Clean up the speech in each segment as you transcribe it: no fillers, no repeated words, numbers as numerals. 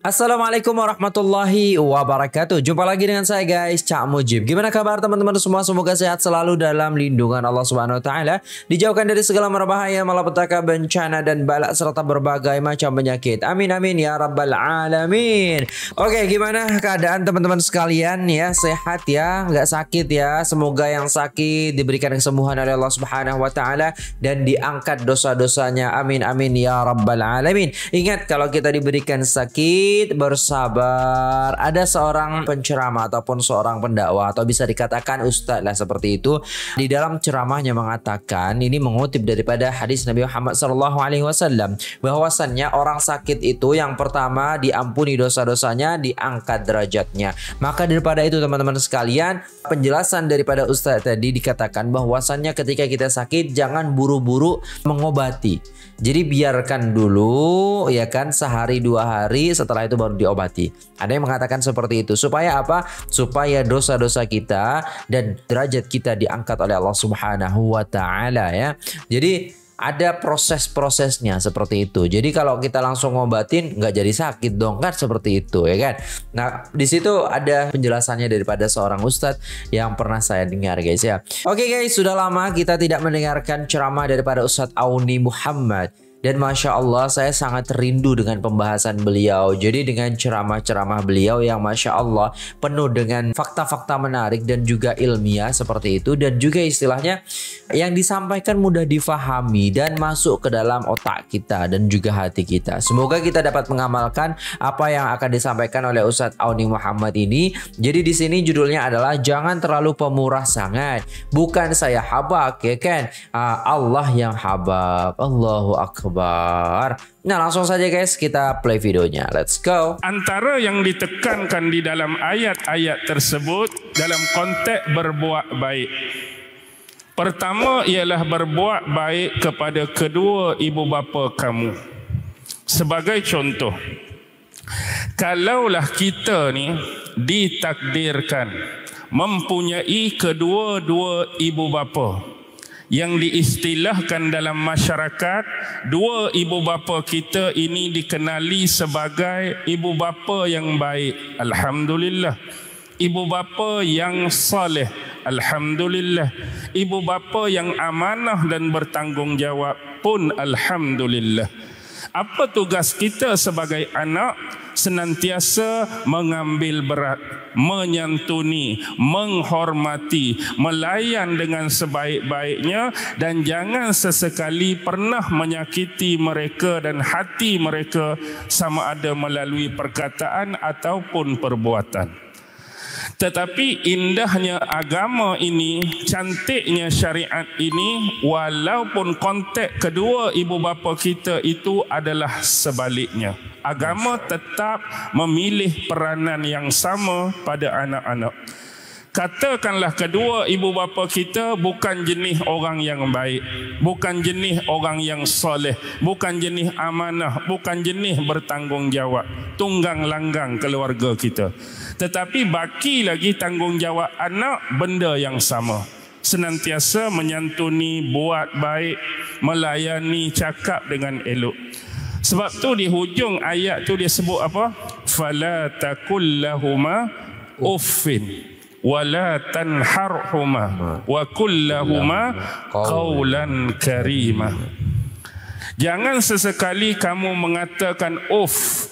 Assalamualaikum warahmatullahi wabarakatuh. Jumpa lagi dengan saya guys, Cak Mujib. Gimana kabar teman-teman semua? Semoga sehat selalu dalam lindungan Allah Subhanahu wa taala, dijauhkan dari segala berbahaya, malapetaka, bencana dan bala serta berbagai macam penyakit. Amin amin ya rabbal alamin. Oke, gimana keadaan teman-teman sekalian ya? Sehat ya? Nggak sakit ya? Semoga yang sakit diberikan kesembuhan oleh Allah Subhanahu wa taala dan diangkat dosa-dosanya. Amin amin ya rabbal alamin. Ingat, kalau kita diberikan sakit, bersabar. Ada seorang penceramah ataupun seorang pendakwah atau bisa dikatakan ustadz lah seperti itu, di dalam ceramahnya mengatakan, ini mengutip daripada hadis Nabi Muhammad SAW, bahwasannya orang sakit itu yang pertama diampuni dosa-dosanya, diangkat derajatnya. Maka daripada itu teman-teman sekalian, penjelasan daripada ustadz tadi dikatakan bahwasannya ketika kita sakit jangan buru-buru mengobati. Jadi biarkan dulu ya kan, sehari dua hari, setelah itu baru diobati. Ada yang mengatakan seperti itu. Supaya apa? Supaya dosa-dosa kita dan derajat kita diangkat oleh Allah Subhanahu wa taala ya. Jadi ada proses-prosesnya seperti itu. Jadi kalau kita langsung ngobatin nggak jadi sakit dong kan, seperti itu ya kan. Nah, di situ ada penjelasannya daripada seorang ustadz yang pernah saya dengar guys ya. Oke guys, sudah lama kita tidak mendengarkan ceramah daripada Ustadz Auni Muhammad. Dan Masya Allah, saya sangat rindu dengan pembahasan beliau. Jadi dengan ceramah-ceramah beliau yang Masya Allah penuh dengan fakta-fakta menarik dan juga ilmiah seperti itu. Dan juga istilahnya yang disampaikan mudah difahami dan masuk ke dalam otak kita dan juga hati kita. Semoga kita dapat mengamalkan apa yang akan disampaikan oleh Ustadz Auni Muhammad ini. Jadi di sini judulnya adalah jangan terlalu pemurah sangat. Bukan saya habak ya kan, Allah yang habak. Allahu Akbar. Nah, langsung saja guys kita play videonya. Let's go. Antara yang ditekankan di dalam ayat-ayat tersebut dalam konteks berbuat baik. Pertama ialah berbuat baik kepada kedua ibu bapa kamu. Sebagai contoh, kalaulah kita ni ditakdirkan mempunyai kedua-dua ibu bapa, yang diistilahkan dalam masyarakat, dua ibu bapa kita ini dikenali sebagai ibu bapa yang baik. Alhamdulillah. Ibu bapa yang soleh. Alhamdulillah. Ibu bapa yang amanah dan bertanggungjawab pun alhamdulillah. Apa tugas kita sebagai anak? Senantiasa mengambil berat, menyantuni, menghormati, melayan dengan sebaik-baiknya, dan jangan sesekali pernah menyakiti mereka dan hati mereka, sama ada melalui perkataan ataupun perbuatan. Tetapi indahnya agama ini, cantiknya syariat ini, walaupun konteks kedua ibu bapa kita itu adalah sebaliknya. Agama tetap memilih peranan yang sama pada anak-anak. Katakanlah kedua ibu bapa kita bukan jenis orang yang baik, bukan jenis orang yang soleh, bukan jenis amanah, bukan jenis bertanggungjawab, tunggang langgang keluarga kita. Tetapi baki lagi tanggungjawab anak benda yang sama. Senantiasa menyantuni, buat baik, melayani, cakap dengan elok. Sebab tu di hujung ayat tu dia sebut apa? Fala taqul lahuma uffin wala tanharhuma wa qul lahuma qawlan karima. Jangan sesekali kamu mengatakan uff,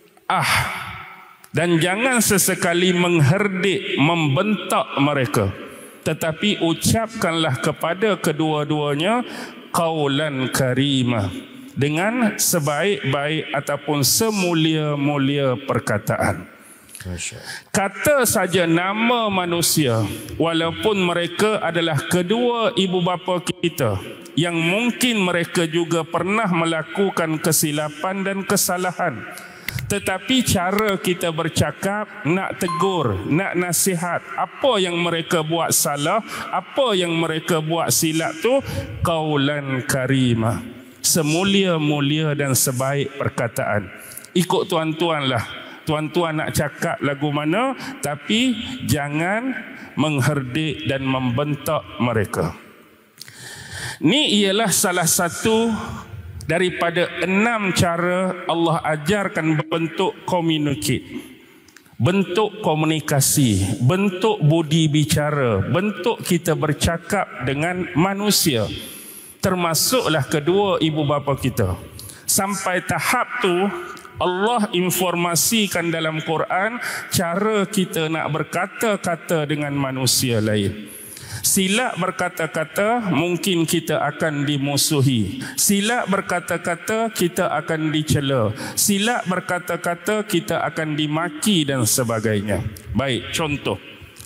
dan jangan sesekali mengherdik, membentak mereka. Tetapi ucapkanlah kepada kedua-duanya qawlan karima, dengan sebaik-baik ataupun semulia-mulia perkataan. Kata saja nama manusia, walaupun mereka adalah kedua ibu bapa kita, yang mungkin mereka juga pernah melakukan kesilapan dan kesalahan, tetapi cara kita bercakap, nak tegur, nak nasihat, apa yang mereka buat salah, apa yang mereka buat silap tu, qaulan karimah, semulia-mulia dan sebaik perkataan. Ikut tuan-tuan lah. Tuan-tuan nak cakap lagu mana, tapi jangan mengherdik dan membentak mereka. Ini ialah salah satu daripada 6 cara Allah ajarkan bentuk communicate, bentuk komunikasi, bentuk budi bicara, bentuk kita bercakap dengan manusia, termasuklah kedua ibu bapa kita. Sampai tahap tu Allah informasikan dalam Quran cara kita nak berkata-kata dengan manusia lain. Silap berkata-kata, mungkin kita akan dimusuhi. Silap berkata-kata, kita akan dicela. Silap berkata-kata, kita akan dimaki dan sebagainya. Baik, contoh.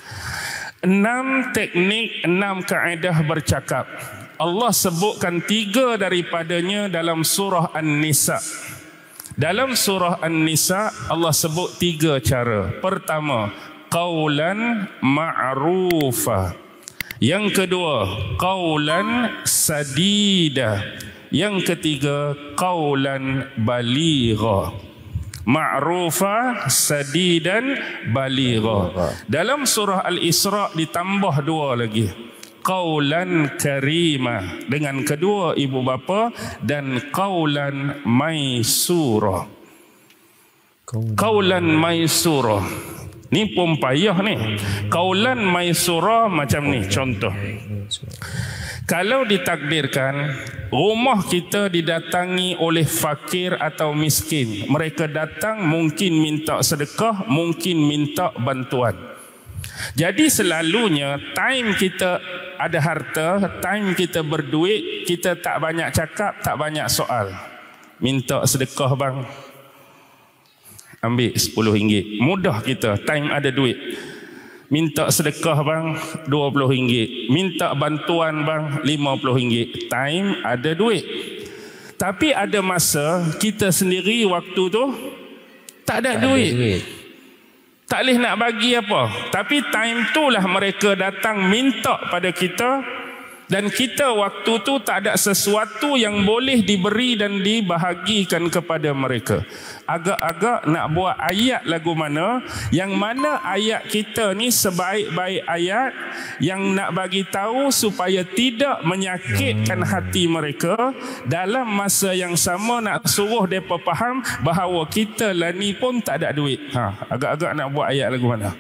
6 teknik, 6 kaedah bercakap. Allah sebutkan 3 daripadanya dalam surah An-Nisa. Dalam surah An-Nisa Allah sebut 3 cara. Pertama, qaulan ma'rufa. Yang kedua, qaulan sadida. Yang ketiga, qaulan baligha. Ma'rufa, sadidan, baligha. Dalam surah Al-Isra ditambah 2 lagi. Qaulan karima dengan kedua ibu bapa, dan qaulan maisura. Qaulan maisura ni pun payah ni. Qaulan maisura macam ni contoh. Kalau ditakdirkan rumah kita didatangi oleh fakir atau miskin, mereka datang mungkin minta sedekah, mungkin minta bantuan. Jadi selalunya time kita ada harta, time kita berduit, kita tak banyak cakap, tak banyak soal. Minta sedekah bang, ambil RM10. Mudah kita, time ada duit. Minta sedekah bang, RM20. Minta bantuan bang, RM50. Time ada duit. Tapi ada masa kita sendiri waktu tu tak ada duit. Tak boleh nak bagi apa. Tapi time tu lah mereka datang minta pada kita, dan kita waktu tu tak ada sesuatu yang boleh diberi dan dibahagikan kepada mereka. Agak-agak nak buat ayat lagu mana, yang mana ayat kita ni sebaik-baik ayat yang nak bagi tahu supaya tidak menyakitkan hati mereka, dalam masa yang sama nak suruh mereka faham bahawa kita lah ni pun tak ada duit. Agak-agak nak buat ayat lagu mana?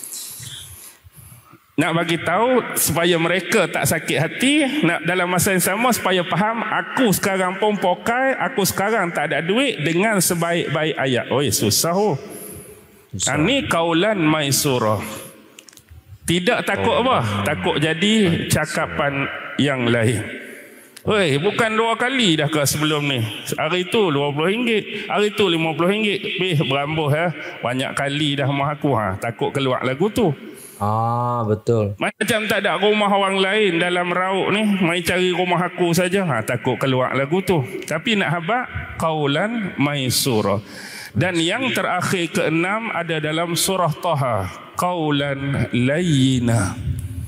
Nak bagi tahu supaya mereka tak sakit hati, nak dalam masa yang sama supaya faham aku sekarang pun pokai, aku sekarang tak ada duit, dengan sebaik-baik ayat. Oi, susah oh. Ini qaulan maisura. Tidak takut apa? Takut jadi cakapan yang lain. Oi, bukan 2 kali dah ke sebelum ni. Hari tu RM20, hari tu RM50. Berambuh ya. Banyak kali dah mah aku takut keluar lagu tu. Betul. Macam tak ada rumah orang lain dalam rauk ni, mai cari rumah aku saja. Takut keluar lagu tu. Tapi nak habaq qaulan maisura. Dan yang terakhir ke-6 ada dalam surah Taha, qaulan layyina.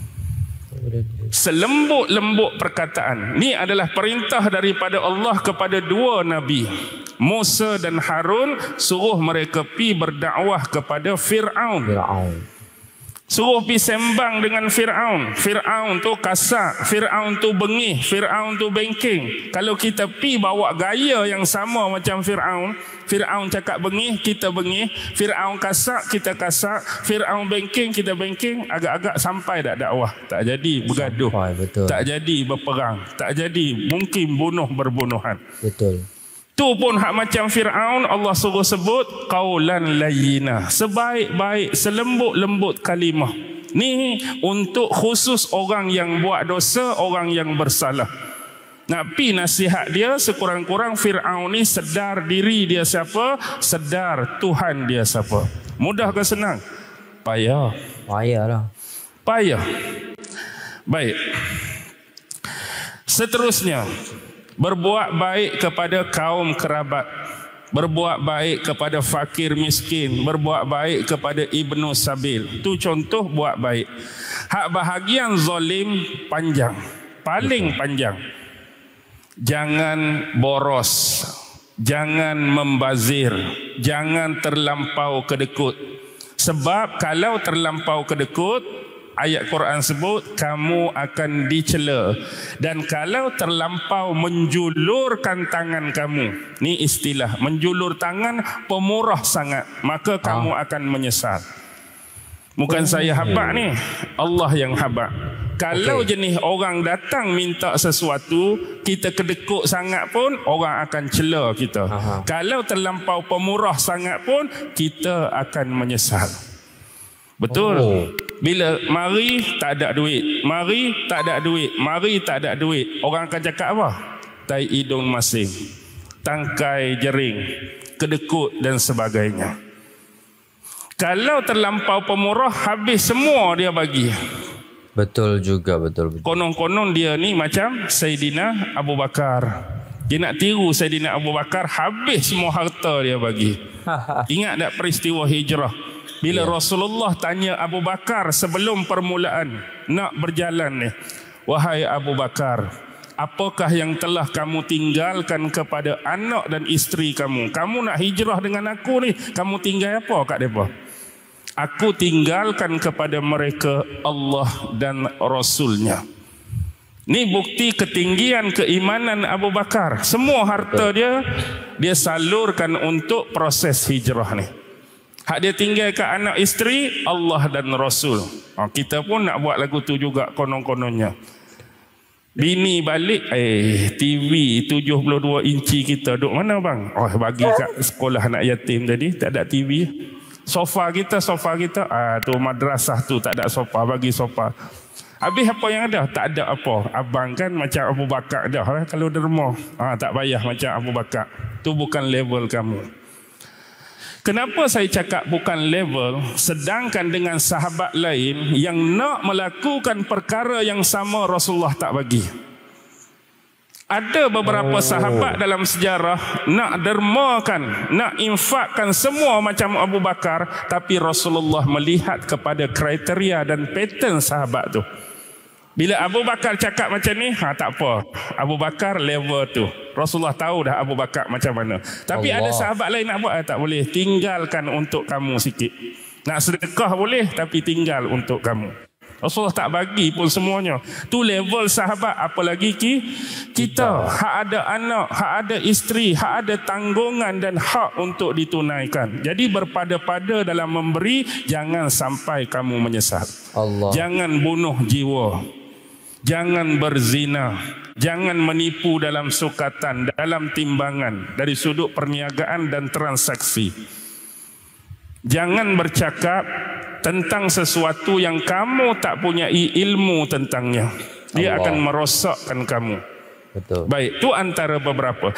Selembut-lembut perkataan. Ini adalah perintah daripada Allah kepada 2 nabi, Musa dan Harun, suruh mereka pi berdakwah kepada Fir'aun. Suruh pergi sembang dengan Fir'aun. Fir'aun tu kasar, Fir'aun tu bengih, Fir'aun tu bengking. Kalau kita pergi bawa gaya yang sama macam Fir'aun, Fir'aun cakap bengih, kita bengih. Fir'aun kasar, kita kasar. Fir'aun bengking, kita bengking. Agak-agak sampai tak dakwah. Tak jadi bergaduh. Tak jadi berperang. Tak jadi mungkin berbunuhan. Betul. Tu pun hak macam Fir'aun, Allah suruh sebut qaulan layyina. Sebaik-baik, selembut-lembut kalimah. Ni untuk khusus orang yang buat dosa, orang yang bersalah. Nak pi nasihat dia, sekurang-kurang Fir'aun ni sedar diri dia siapa, sedar Tuhan dia siapa. Mudah ke senang? Payah. Payah. Baik. Seterusnya, berbuat baik kepada kaum kerabat, berbuat baik kepada fakir miskin, berbuat baik kepada ibnu sabil. Tu contoh buat baik. Hak bahagian zalim panjang, paling panjang. Jangan boros, jangan membazir, jangan terlampau kedekut. Sebab kalau terlampau kedekut, ayat Quran sebut kamu akan dicela, dan kalau terlampau menjulurkan tangan kamu, ni istilah menjulur tangan pemurah sangat, maka kamu akan menyesal. Bukan saya habaq ni, Allah yang habaq. Kalau jenis orang datang minta sesuatu, kita kedekut sangat pun orang akan cela kita. Kalau terlampau pemurah sangat pun kita akan menyesal. Betul. Bila mari tak ada duit, mari tak ada duit, mari tak ada duit, orang akan cakap apa? Tai hidung masing, tangkai jering, kedekut dan sebagainya. Kalau terlampau pemurah, habis semua dia bagi. Betul juga, betul. Konon-konon dia ni macam Sayyidina Abu Bakar. Dia nak tiru Sayyidina Abu Bakar, habis semua harta dia bagi. Ingat tak peristiwa hijrah? Bila Rasulullah tanya Abu Bakar sebelum permulaan nak berjalan ni, wahai Abu Bakar, apakah yang telah kamu tinggalkan kepada anak dan isteri kamu? Kamu nak hijrah dengan aku ni, kamu tinggal apa kat mereka? Aku tinggalkan kepada mereka Allah dan Rasulnya. Ni bukti ketinggian keimanan Abu Bakar. Semua harta dia salurkan untuk proses hijrah ni. Hak dia tinggalkan anak isteri, Allah dan Rasul. Kita pun nak buat lagu tu juga konon-kononnya. Bini balik, TV 72 inci kita duk mana bang? Oh, bagi kat sekolah anak yatim tadi, tak ada TV. Sofa kita, tu madrasah tu tak ada sofa, bagi sofa. Habis apa yang ada? Tak ada apa. Abang kan macam Abu Bakar dah kalau derma. Tak payah macam Abu Bakar. Tu bukan level kamu. Kenapa saya cakap bukan level? Sedangkan dengan sahabat lain yang nak melakukan perkara yang sama, Rasulullah tak bagi. Ada beberapa sahabat dalam sejarah nak dermakan, nak infakkan semua macam Abu Bakar, tapi Rasulullah melihat kepada kriteria dan pattern sahabat tu. Bila Abu Bakar cakap macam ni, tak apa. Abu Bakar level tu. Rasulullah tahu dah Abu Bakar macam mana. Tapi ada sahabat lain nak buat, tak boleh. Tinggalkan untuk kamu sikit. Nak sedekah boleh, tapi tinggal untuk kamu. Rasulullah tak bagi pun semuanya. Tu level sahabat, apalagi kita. Hak ada anak, hak ada isteri, hak ada tanggungan dan hak untuk ditunaikan. Jadi berpada-pada dalam memberi, jangan sampai kamu menyesal. Jangan bunuh jiwa, jangan berzina, jangan menipu dalam sukatan, dalam timbangan, dari sudut perniagaan dan transaksi. Jangan bercakap tentang sesuatu yang kamu tak punya ilmu tentangnya. Dia akan merosakkan kamu. Betul. Baik, itu antara beberapa.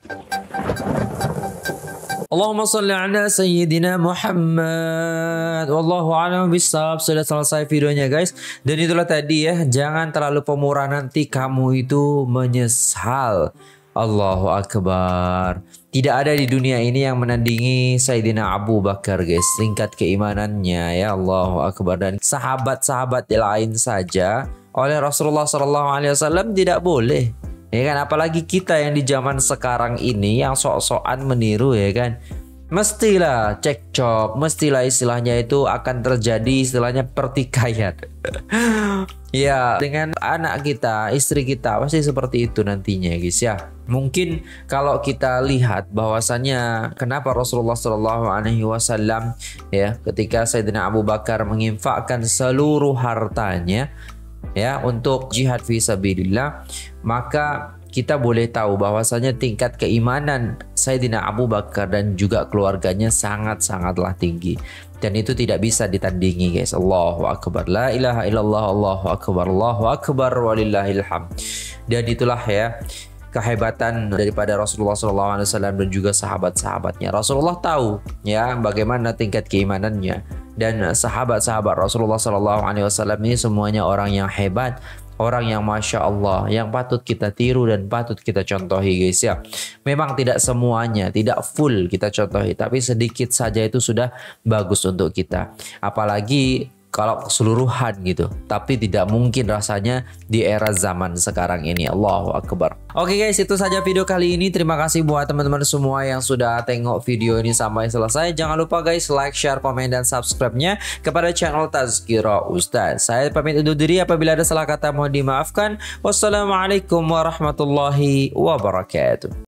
Allahumma salli ala Sayyidina Muhammad. Wallahu a'lam bishawab. Sudah selesai videonya guys. Dan itulah tadi ya, jangan terlalu pemurah, nanti kamu itu menyesal. Allahu Akbar. Tidak ada di dunia ini yang menandingi Sayyidina Abu Bakar guys, tingkat keimanannya ya. Allahu Akbar. Dan sahabat-sahabat lain saja oleh Rasulullah SAW tidak boleh, ya kan? Apalagi kita yang di zaman sekarang ini yang sok-sokan meniru, ya kan? Mestilah cekcok, mestilah istilahnya itu akan terjadi istilahnya pertikaian. Ya, dengan anak kita, istri kita pasti seperti itu nantinya guys ya. Mungkin kalau kita lihat bahwasannya kenapa Rasulullah SAW ya, ketika Sayyidina Abu Bakar menginfakkan seluruh hartanya ya untuk jihad fisabilillah, maka kita boleh tahu bahwasanya tingkat keimanan Sayyidina Abu Bakar dan juga keluarganya sangat-sangatlah tinggi. Dan itu tidak bisa ditandingi guys. Allahu Akbar. La ilaha illallah, Allahu Akbar, Allahu Akbar, walillahil hamd. Dan itulah ya kehebatan daripada Rasulullah SAW dan juga sahabat-sahabatnya. Rasulullah tahu ya bagaimana tingkat keimanannya. Dan sahabat-sahabat Rasulullah SAW ini semuanya orang yang hebat, orang yang Masya Allah, yang patut kita tiru dan patut kita contohi guys ya. Memang tidak semuanya, tidak full kita contohi, tapi sedikit saja itu sudah bagus untuk kita. Apalagi kalau keseluruhan gitu. Tapi tidak mungkin rasanya di era zaman sekarang ini. Allahu Akbar. Oke guys, itu saja video kali ini. Terima kasih buat teman-teman semua yang sudah tengok video ini sampai selesai. Jangan lupa guys, like, share, komen, dan subscribe-nya kepada channel Tazkirah Ustaz. Saya pamit undur diri, apabila ada salah kata mohon dimaafkan. Wassalamualaikum warahmatullahi wabarakatuh.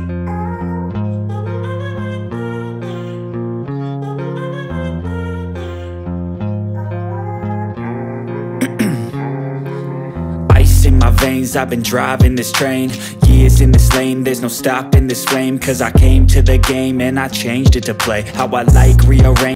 In my veins, I've been driving this train. Years in this lane, there's no stopping this flame. Cause I came to the game and I changed it to play how I like, rearrange